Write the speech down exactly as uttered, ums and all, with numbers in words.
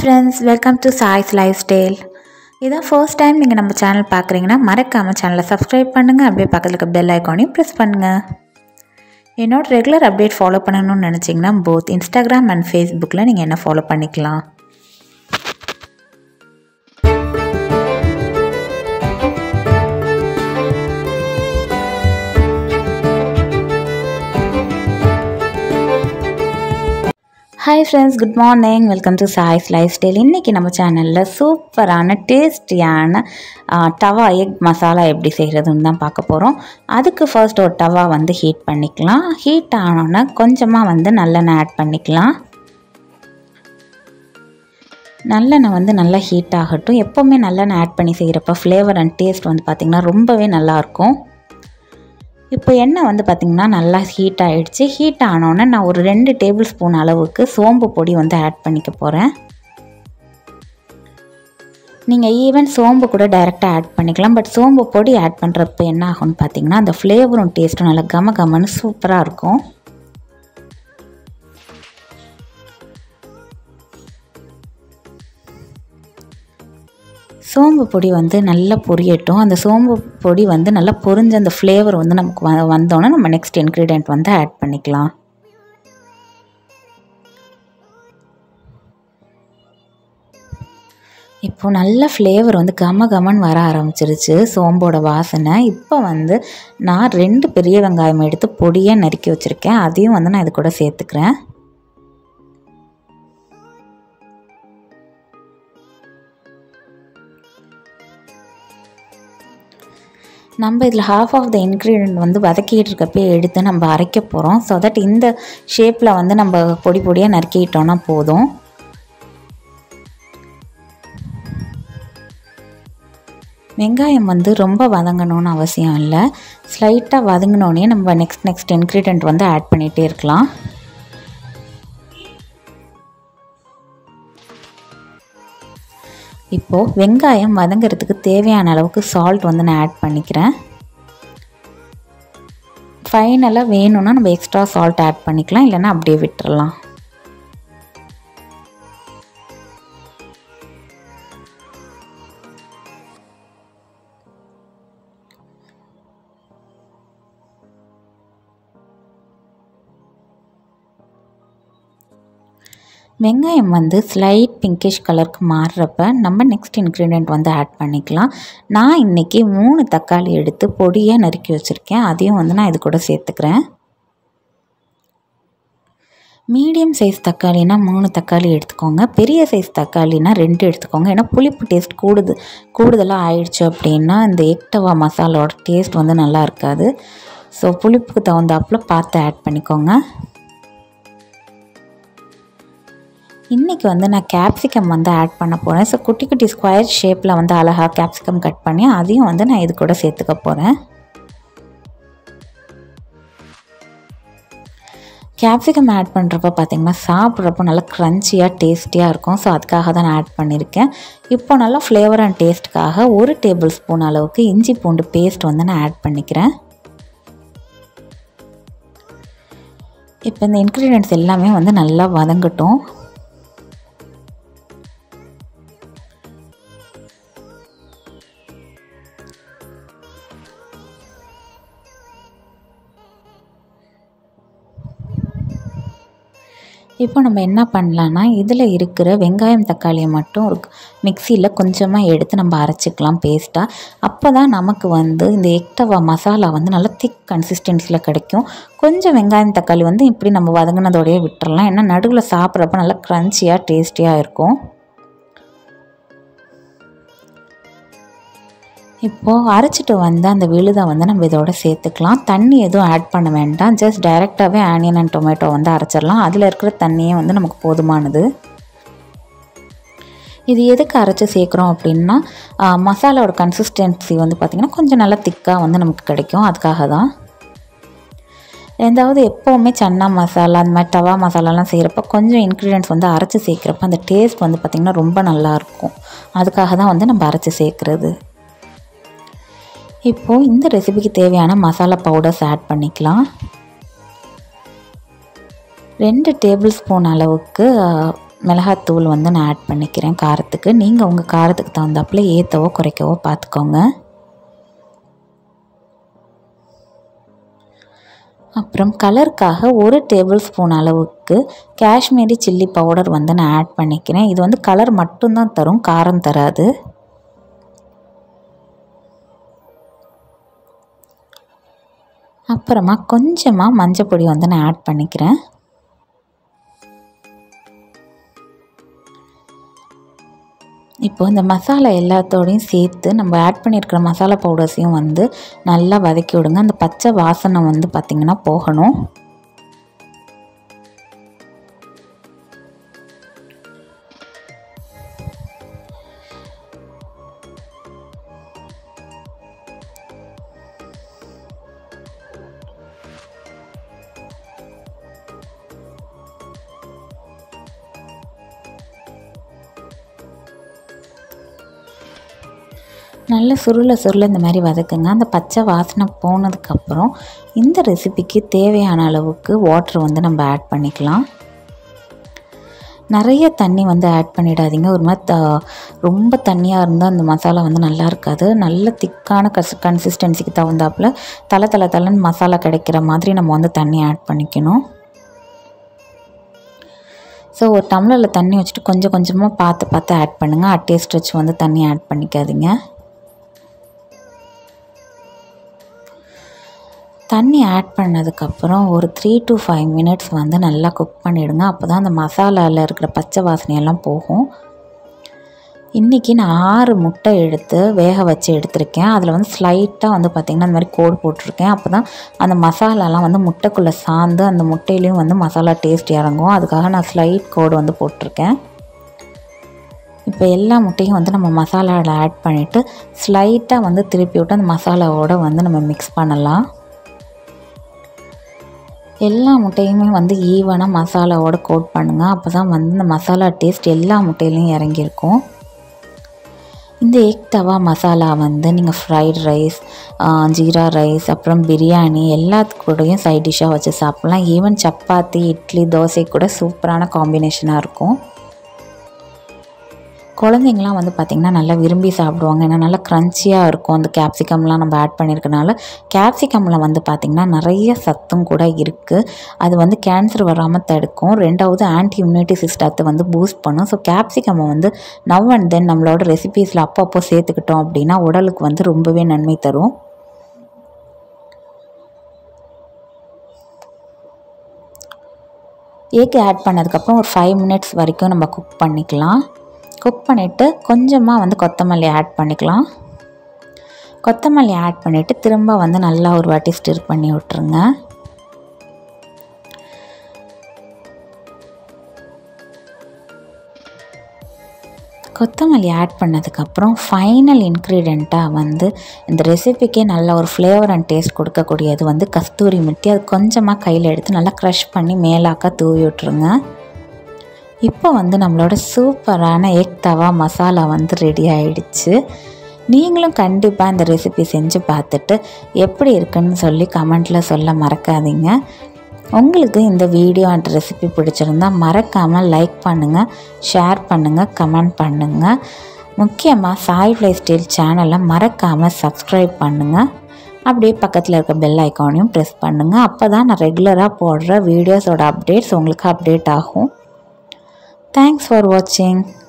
friends, welcome to saislifestyle. This is the first time you நம்ம channel பார்க்குறீங்கன்னா மறக்காம சேனலை சப்ஸ்கிரைப் பண்ணுங்க, அப்படியே பக்கத்துல இருக்க பெல் ஐகானையும் பிரஸ் பண்ணுங்க. என்னோட ரெகுலர் அப்டேட் ஃபாலோ பண்ணணும்னு நினைச்சீங்கன்னா both Instagram and Facebookல நீங்க என்ன ஃபாலோ பண்ணிக்கலாம். Hi friends, good morning. Welcome to saislifestyle. இன்னைக்கு நம்ம சேனல்ல சூப்பரான டேஸ்டியான தவா எக் மசாலா எப்படி செய்யறதுன்னு தான் பார்க்க போறோம். அதுக்கு ஃபர்ஸ்ட் ஒரு தவா வந்து ஹீட் பண்ணிக்கலாம். ஹீட் ஆனோன்னா கொஞ்சமா வந்து நல்லெண்ணெய் ஆட் பண்ணிக்கலாம். நல்லெண்ணெய் வந்து நல்லா ஹீட் ஆகட்டும். எப்பவுமே நல்லெண்ணெய் ஆட் பண்ணி செய்யறப்ப ஃப்ளேவர் அண்ட் டேஸ்ட் வந்து பாத்தீங்கன்னா ரொம்பவே நல்லா இருக்கும். இப்போ எண்ணெய் வந்து பார்த்திங்கன்னா நல்லா ஹீட் ஆகிடுச்சு. ஹீட் ஆனோன்னே நான் ஒரு ரெண்டு டேபிள் ஸ்பூன் அளவுக்கு சோம்பு பொடி வந்து ஆட் பண்ணிக்க போகிறேன். நீங்கள் ஈவன் சோம்பு கூட டைரெக்டாக ஆட் பண்ணிக்கலாம். பட் சோம்பு பொடி ஆட் பண்ணுறப்ப என்ன ஆகும்னு பார்த்தீங்கன்னா அந்த ஃப்ளேவரும் டேஸ்ட்டும் நல்லா கம கமன்னு சூப்பராக இருக்கும். சோம்பு பொடி வந்து நல்லா பொரியட்டும். அந்த சோம்பு பொடி வந்து நல்லா பொரிஞ்ச அந்த ஃப்ளேவர் வந்து நமக்கு வ வந்தோன்னே நம்ம நெக்ஸ்ட் இன்க்ரீடியன்ட் வந்து ஆட் பண்ணிக்கலாம். இப்போ நல்ல ஃப்ளேவர் வந்து கம கமன்னு வர ஆரம்பிச்சிருச்சு சோம்போட வாசனை. இப்போ வந்து நான் ரெண்டு பெரிய வெங்காயம் எடுத்து பொடியாக நறுக்கி வச்சுருக்கேன். அதையும் வந்து நான் இது கூட சேர்த்துக்கிறேன். நம்ம இதில் ஹாஃப் ஆஃப் த இன்க்ரீடியன்ட் வந்து வதக்கிட்டு இருக்கப்பே எடுத்து நம்ம அரைக்க போகிறோம். ஸோ தட் இந்த ஷேப்பில் வந்து நம்ம பொடி பொடியாக நறுக்கிட்டோன்னா போதும். வெங்காயம் வந்து ரொம்ப வதங்கணும்னு அவசியம் இல்லை. ஸ்லைட்டாக வதங்கினோடனே நம்ம நெக்ஸ்ட் நெக்ஸ்ட் இன்க்ரீடியன்ட் வந்து ஆட் பண்ணிகிட்டே இருக்கலாம். இப்போது வெங்காயம் வதங்கிறதுக்கு தேவையான அளவுக்கு சால்ட் வந்து நான் ஆட் பண்ணிக்கிறேன். ஃபைனலாக வேணும்னா நம்ம எக்ஸ்ட்ரா சால்ட் ஆட் பண்ணிக்கலாம், இல்லைன்னா அப்படியே விட்டுறலாம். வெங்காயம் வந்து ஸ்லைட் பிங்கிஷ் கலருக்கு மாறுறப்ப நம்ம நெக்ஸ்ட் இன்க்ரீடியன்ட் வந்து ஆட் பண்ணிக்கலாம். நான் இன்றைக்கி மூணு தக்காளி எடுத்து பொடியாக நறுக்கி வச்சுருக்கேன். அதையும் வந்து நான் இது கூட சேர்த்துக்கிறேன். மீடியம் சைஸ் தக்காளினா மூணு தக்காளி எடுத்துக்கோங்க. பெரிய சைஸ் தக்காளினா ரெண்டு எடுத்துக்கோங்க. ஏன்னா புளிப்பு டேஸ்ட் கூடுது கூடுதலாக ஆயிடுச்சு அப்படின்னா இந்த எக்டவா மசாலோட டேஸ்ட் வந்து நல்லா இருக்காது. ஸோ புளிப்புக்கு தகுந்தாப்பில் பார்த்து ஆட் பண்ணிக்கோங்க. இன்றைக்கி வந்து நான் கேப்சிகம் வந்து ஆட் பண்ண போகிறேன். ஸோ குட்டி குட்டி ஸ்கொயர் ஷேப்பில் வந்து அழகாக கேப்சிகம் கட் பண்ணி அதையும் வந்து நான் இது கூட சேர்த்துக்க போகிறேன். கேப்சிகம் ஆட் பண்ணுறப்ப பார்த்திங்கன்னா சாப்பிட்றப்போ நல்லா க்ரன்ச்சியாக டேஸ்டியாக இருக்கும். ஸோ அதுக்காக தான் நான் ஆட் பண்ணியிருக்கேன். இப்போ நல்லா ஃப்ளேவர் அண்ட் டேஸ்ட்டுக்காக ஒரு டேபிள் ஸ்பூன் அளவுக்கு இஞ்சி பூண்டு பேஸ்ட் வந்து நான் ஆட் பண்ணிக்கிறேன். இப்போ இந்த இன்க்ரீடியன்ட்ஸ் எல்லாமே வந்து நல்லா வதங்கட்டும். இப்போ நம்ம என்ன பண்ணலான்னா இதில் இருக்கிற வெங்காயம் தக்காளியை மட்டும் ஒரு மிக்சியில் கொஞ்சமாக எடுத்து நம்ம அரைச்சிக்கலாம் பேஸ்ட்டாக. அப்போ தான் நமக்கு வந்து இந்த எக்டவா மசாலா வந்து நல்லா திக் கன்சிஸ்டன்சியில் கிடைக்கும். கொஞ்சம் வெங்காயம் தக்காளி வந்து இப்படி நம்ம வதங்கினதோடையே விட்டுறலாம். ஏன்னா நடுவில் சாப்பிட்றப்ப நல்லா க்ரன்ச்சியாக டேஸ்டியாக இருக்கும். இப்போது அரைச்சிட்டு வந்து அந்த விழுதை வந்து நம்ம இதோட சேர்த்துக்கலாம். தண்ணி எதுவும் ஆட் பண்ண வேண்டாம். ஜஸ்ட் டைரெக்டாகவே ஆனியன் அண்ட் டொமேட்டோ வந்து அரைச்சிடலாம். அதில் இருக்கிற தண்ணியே வந்து நமக்கு போதுமானது. இது எதுக்கு அரைச்சி சேர்க்குறோம் அப்படின்னா மசாலாவோட கன்சிஸ்டன்சி வந்து பார்த்திங்கன்னா கொஞ்சம் நல்லா திக்காக வந்து நமக்கு கிடைக்கும். அதுக்காக தான். ரெண்டாவது எப்போவுமே சன்னா மசாலா அந்த மாதிரி தவா மசாலாலாம் செய்கிறப்ப கொஞ்சம் இன்க்ரீடியன்ட்ஸ் வந்து அரைச்சி சேர்க்குறப்ப அந்த டேஸ்ட் வந்து பார்த்திங்கன்னா ரொம்ப நல்லாயிருக்கும். அதுக்காக தான் வந்து நம்ம அரைச்சி சேர்க்குறது. இப்போது இந்த ரெசிபிக்கு தேவையான மசாலா பவுடர்ஸ் ஆட் பண்ணிக்கலாம். ரெண்டு டேபிள் ஸ்பூன் அளவுக்கு மிளகாத்தூள் வந்து நான் ஆட் பண்ணிக்கிறேன் காரத்துக்கு. நீங்கள் உங்கள் காரத்துக்கு தகுந்தாப்புல ஏற்றவோ குறைக்கவோ பார்த்துக்கோங்க. அப்புறம் கலருக்காக ஒரு டேபிள் ஸ்பூன் அளவுக்கு காஷ்மீரி சில்லி பவுடர் வந்து நான் ஆட் பண்ணிக்கிறேன். இது வந்து கலர் மட்டும்தான் தரும், காரம் தராது. அப்புறமா கொஞ்சமாக மஞ்சள் பொடி வந்து நான் ஆட் பண்ணிக்கிறேன். இப்போ இந்த மசாலா எல்லாத்தோடையும் சேர்த்து நம்ம ஆட் பண்ணியிருக்கிற மசாலா பவுடர்ஸையும் வந்து நல்லா வதக்கி விடுங்க. அந்த பச்சை வாசனை வந்து பார்த்திங்கன்னா போகணும். நல்ல சுருள சுருள இந்த மாதிரி வதக்குங்க. அந்த பச்சை வாசனை போனதுக்கப்புறம் இந்த ரெசிபிக்கு தேவையான அளவுக்கு வாட்டர் வந்து நம்ம ஆட் பண்ணிக்கலாம். நிறைய தண்ணி வந்து ஆட் பண்ணிடாதீங்க. ஒரு மாதிரி த ரொம்ப தண்ணியாக இருந்தால் அந்த மசாலா வந்து நல்லா இருக்காது. நல்ல திக்கான கஸ் கன்சிஸ்டன்சிக்கு தகுந்தாப்புல தலை தலை தலைன்னு மசாலா கிடைக்கிற மாதிரி நம்ம வந்து தண்ணி ஆட் பண்ணிக்கணும். ஸோ ஒரு டம்ளரில் தண்ணி வச்சுட்டு கொஞ்சம் கொஞ்சமாக பார்த்து பார்த்து ஆட் பண்ணுங்கள். டேஸ்ட் வச்சு வந்து தண்ணி ஆட் பண்ணிக்காதீங்க. தண்ணி ஆட் பண்ணதுக்கப்புறம் ஒரு த்ரீ டு ஃபைவ் மினிட்ஸ் வந்து நல்லா குக் பண்ணிவிடுங்க. அப்போ தான் அந்த மசாலாவில் இருக்கிற பச்சை வாசனையெல்லாம் போகும். இன்றைக்கி நான் ஆறு முட்டை எடுத்து வேக வச்சு எடுத்திருக்கேன். அதில் வந்து ஸ்லைட்டாக வந்து பார்த்திங்கன்னா அந்த மாதிரி கோடு போட்டிருக்கேன். அப்போ தான் அந்த மசாலாலாம் வந்து முட்டைக்குள்ளே சார்ந்து அந்த முட்டையிலையும் வந்து மசாலா டேஸ்ட் இறங்கும். அதுக்காக நான் ஸ்லைட் கோடு வந்து போட்டிருக்கேன். இப்போ எல்லா முட்டையும் வந்து நம்ம மசாலாவில் ஆட் பண்ணிவிட்டு ஸ்லைட்டாக வந்து திருப்பி விட்டு அந்த மசாலாவோடு வந்து நம்ம மிக்ஸ் பண்ணலாம். எல்லா முட்டையுமே வந்து ஈவனாக மசாலாவோட கோட் பண்ணுங்கள். அப்போ தான் வந்து இந்த மசாலா டேஸ்ட் எல்லா முட்டையிலையும் இறங்கியிருக்கும். இந்த எக் தவா மசாலா வந்து நீங்கள் ஃப்ரைட் ரைஸ், ஜீரா ரைஸ், அப்புறம் பிரியாணி எல்லாத்துக்கூடையும் சைட் டிஷ்ஷாக வச்சு சாப்பிட்லாம். ஈவன் சப்பாத்தி, இட்லி, தோசை கூட சூப்பரான காம்பினேஷனாக இருக்கும். குழந்தைங்களாம் வந்து பார்த்திங்கன்னா நல்லா விரும்பி சாப்பிடுவாங்க. ஏன்னா நல்லா க்ரன்ச்சியாக இருக்கும். அந்த கேப்சிகம்லாம் நம்ம ஆட் பண்ணியிருக்கனால கேப்சிகமில் வந்து பார்த்திங்கன்னா நிறைய சத்தும் கூட இருக்குது. அது வந்து கேன்சர் வராமல் தடுக்கும். ரெண்டாவது ஆன்டி இம்யூனிட்டி சிஸ்டத்தை வந்து பூஸ்ட் பண்ணும். ஸோ கேப்சிகம்மை வந்து நவ் அண்ட் தென் நம்மளோட ரெசிபீஸில் அப்பப்போ சேர்த்துக்கிட்டோம் அப்படின்னா உடலுக்கு வந்து ரொம்பவே நன்மை தரும். எக் ஆட் பண்ணதுக்கப்புறம் ஒரு ஃபைவ் மினிட்ஸ் வரைக்கும் நம்ம குக் பண்ணிக்கலாம். குக் பண்ணிவிட்டு கொஞ்சமாக வந்து கொத்தமல்லி ஆட் பண்ணிக்கலாம். கொத்தமல்லி ஆட் பண்ணிவிட்டு திரும்ப வந்து நல்லா ஒரு வாட்டி ஸ்டிர் பண்ணி விட்டுருங்க. கொத்தமல்லி ஆட் பண்ணதுக்கப்புறம் ஃபைனல் இன்க்ரீடியண்ட்டாக வந்து இந்த ரெசிபிக்கே நல்ல ஒரு ஃப்ளேவர் அண்ட் டேஸ்ட் கொடுக்கக்கூடியது வந்து கஸ்தூரி மெட்டி. அது கொஞ்சமாக கையில் எடுத்து நல்லா க்ரஷ் பண்ணி மேலாக்க தூவி விட்டுருங்க. இப்போ வந்து நம்மளோட சூப்பரான எக் தவா மசாலா வந்து ரெடி ஆகிடுச்சு. நீங்களும் கண்டிப்பாக இந்த ரெசிபி செஞ்சு பார்த்துட்டு எப்படி இருக்குன்னு சொல்லி கமெண்ட்டில் சொல்ல மறக்காதீங்க. உங்களுக்கு இந்த வீடியோ அண்ட் ரெசிபி பிடிச்சிருந்தால் மறக்காமல் லைக் பண்ணுங்கள், ஷேர் பண்ணுங்கள், கமெண்ட் பண்ணுங்கள். முக்கியமாக சாய் லைஃப்ஸ்டைல் சேனலை மறக்காமல் சப்ஸ்கிரைப் பண்ணுங்கள். அப்படியே பக்கத்தில் இருக்க பெல் ஐக்கானையும் ப்ரெஸ் பண்ணுங்கள். அப்போ தான் நான் ரெகுலராக போடுற வீடியோஸோட அப்டேட்ஸ் உங்களுக்கு அப்டேட் ஆகும். Thanks for watching.